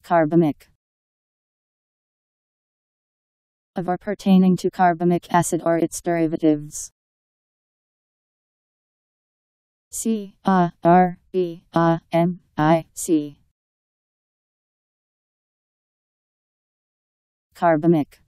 Carbamic. Of or pertaining to carbamic acid or its derivatives. C-A-R-B-A-M-I-C. Carbamic.